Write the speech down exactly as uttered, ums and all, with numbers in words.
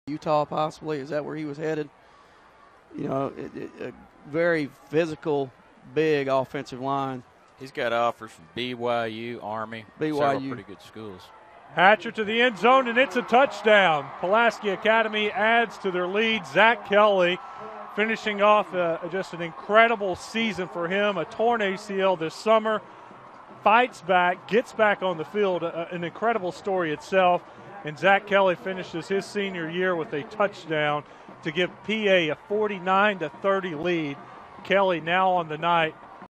Utah possibly. Is that where he was headed? You know, it, it, a very physical, big offensive line. He's got offers from B Y U, Army, B Y U. several pretty good schools. Hatcher to the end zone, and it's a touchdown. Pulaski Academy adds to their lead. Zack Kelley finishing off uh, just an incredible season for him, a torn A C L this summer, fights back, gets back on the field, uh, an incredible story itself. And Zack Kelley finishes his senior year with a touchdown to give P A a forty-nine to thirty lead. Kelley now on the night